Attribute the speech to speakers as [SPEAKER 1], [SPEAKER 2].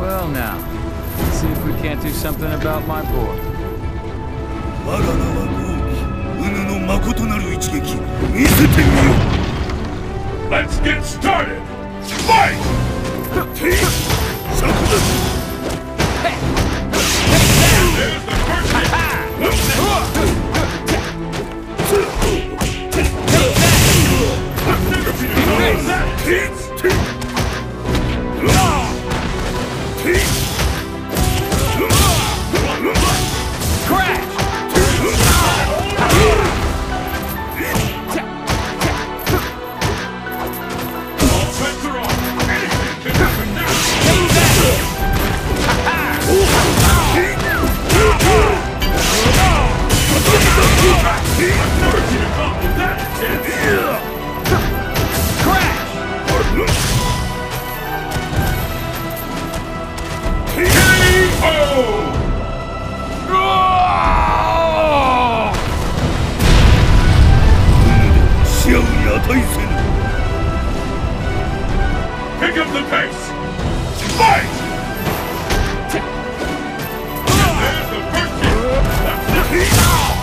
[SPEAKER 1] Well now, let's see if we can't do something about my boy.
[SPEAKER 2] 我が名は豪輝、うぬの誠なる一撃、見せてみよう。
[SPEAKER 3] Let's get started! Fight!
[SPEAKER 2] そこだ。
[SPEAKER 3] There's the first Pick up the pace! Fight! There's the first kick!